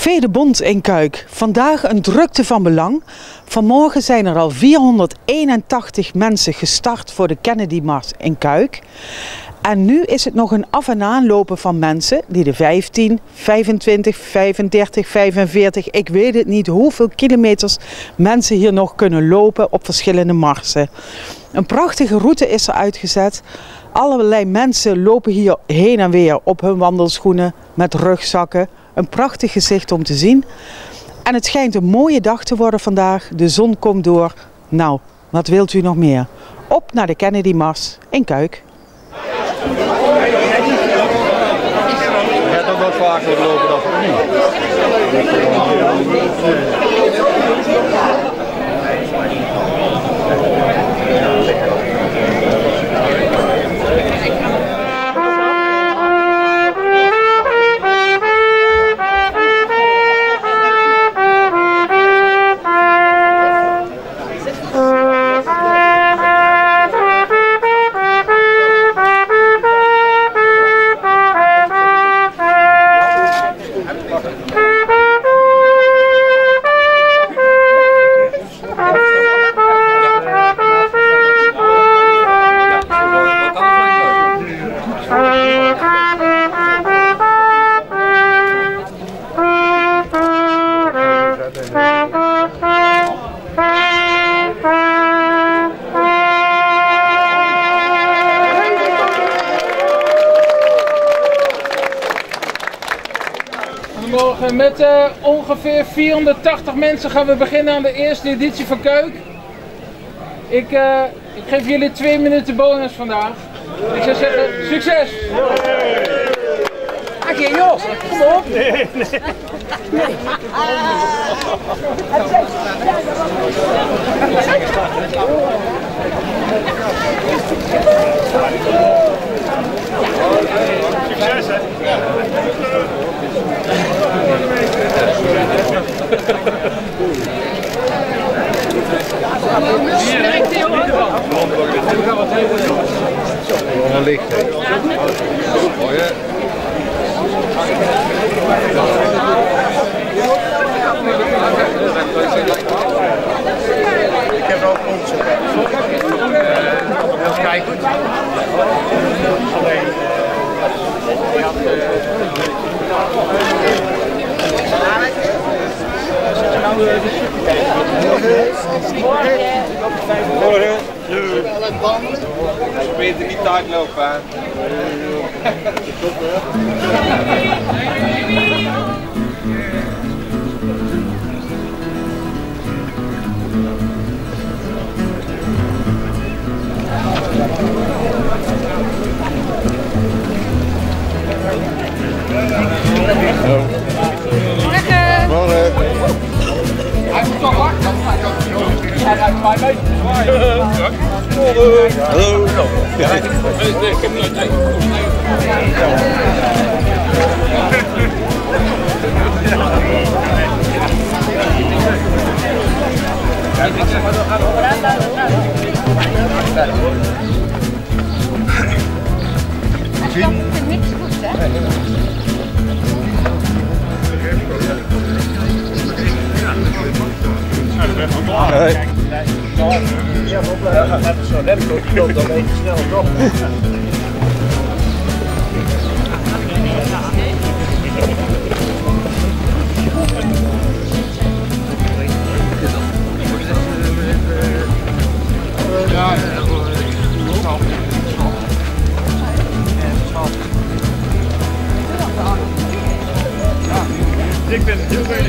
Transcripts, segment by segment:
Café de Bond in Cuijk. Vandaag een drukte van belang. Vanmorgen zijn er al 481 mensen gestart voor de Kennedy Mars in Cuijk. En nu is het nog een af- en aanlopen van mensen die de 15, 25, 35, 45, ik weet het niet hoeveel kilometers mensen hier nog kunnen lopen op verschillende marsen. Een prachtige route is er uitgezet. Allerlei mensen lopen hier heen en weer op hun wandelschoenen met rugzakken. Een prachtig gezicht om te zien. En het schijnt een mooie dag te worden vandaag. De zon komt door. Nou, wat wilt u nog meer? Op naar de Kennedy Mars in Cuijk. Je gaat ook wat vaker lopen dan nu. Goedemorgen, met ongeveer 480 mensen gaan we beginnen aan de eerste editie van Cuijk. Ik geef jullie 2 minuten bonus vandaag. Ik zou zeggen, succes! Ach je Jos, kom op! Nee. Succes hè! Een licht. Mooi hè? Ik heb ook ons. Even kijken. Alleen. Morgen. Beter niet taak lopen, hè? Morgen. Hij moet toch wachten. Hij gaat mij mee. Hallo. Ik heb nooit tijd. Ik vind niks goed, hè? Hey. Ja, zo net die loopt dan even snel toch? Ik ben heel weinig.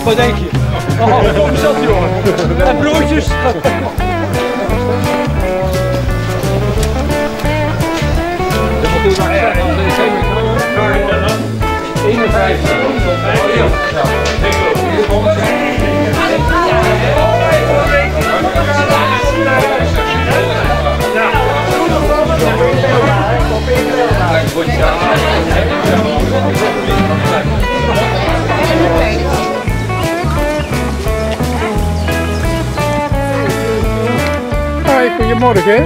Wat denk je? Oh, kom zat jongen. En broodjes. Hoi, goedemorgen.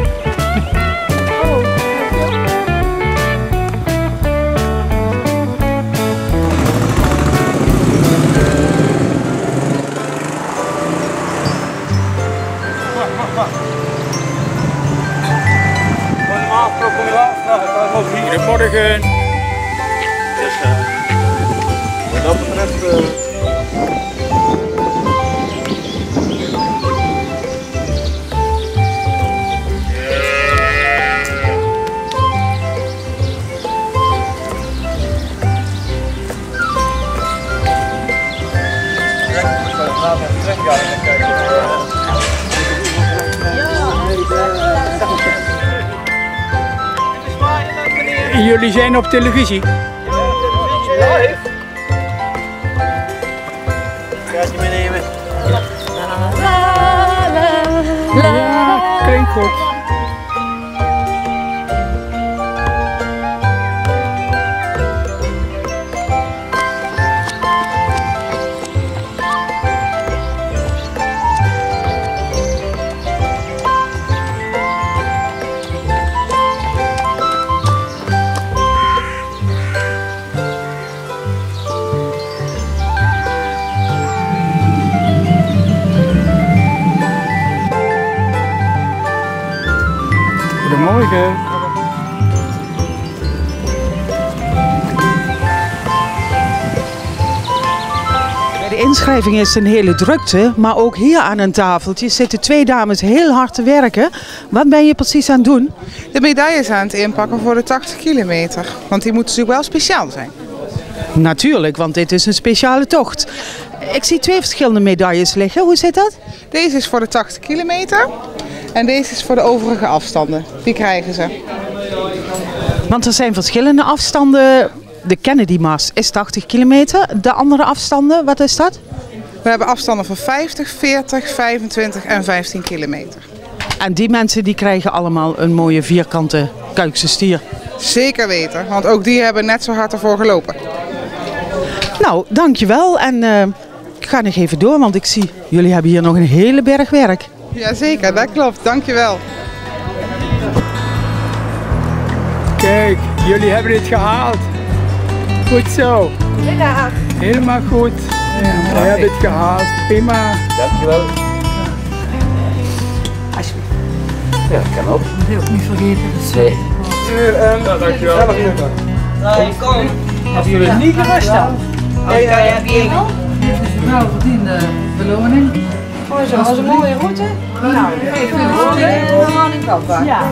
Goedemorgen. Dus wat dat betreft... Jullie zijn op televisie? Live. Kaartje meenemen. Ja, klinkt goed. Goedemorgen. Bij de inschrijving is een hele drukte, maar ook hier aan een tafeltje zitten twee dames heel hard te werken. Wat ben je precies aan het doen? De medailles aan het inpakken voor de 80 kilometer. Want die moeten natuurlijk wel speciaal zijn. Natuurlijk, want dit is een speciale tocht. Ik zie twee verschillende medailles liggen. Hoe zit dat? Deze is voor de 80 kilometer. En deze is voor de overige afstanden. Die krijgen ze. Want er zijn verschillende afstanden. De Kennedy Mars is 80 kilometer. De andere afstanden, wat is dat? We hebben afstanden van 50, 40, 25 en 15 kilometer. En die mensen die krijgen allemaal een mooie vierkante Kuikse stier. Zeker weten, want ook die hebben net zo hard ervoor gelopen. Nou, dankjewel. En ik ga nog even door, want ik zie, jullie hebben hier nog een hele berg werk. Jazeker, dat klopt. Dankjewel. Kijk, jullie hebben dit gehaald. Goed zo. Helemaal goed. We hebben het gehaald. Prima. Dankjewel. Alsjeblieft. Ja, dat kan ook. Dat moet je ook niet vergeten. Nee. Ja, dankjewel. Kom. Hebben jullie het niet gerust dan? Dit is een welverdiende beloning. Oh, zo was een mooie route. Nou, geef je een beloning kant. Ja.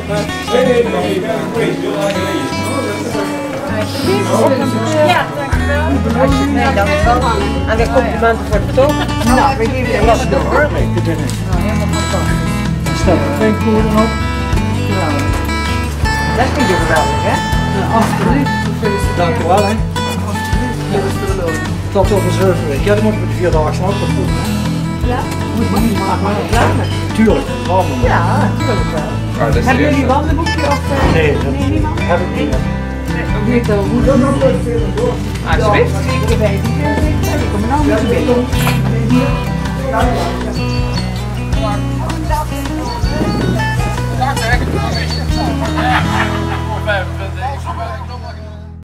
Ja, dankjewel. Nee, dankjewel. En weer complimenten voor het betoog. Nou, we geven je een door hoor. Helemaal fantastisch. Stel, twee koeren op. Geweldig. Dat vind je geweldig, hè? Alsjeblieft. Dankjewel hè. Dit is de beloning. Tot over 7 weken. Ja, dan moet met de 4 dagen snel goed doen. Ja? Moet je niet maken, maar reclame. Tuurlijk, wandelen. Ja, natuurlijk wel. Hebben jullie een wandelboekje of Nee, niemand? heb ik niet. Ook niet zo goed. Alsjeblieft. Zeker weten. Ik kom er nou niet te weten.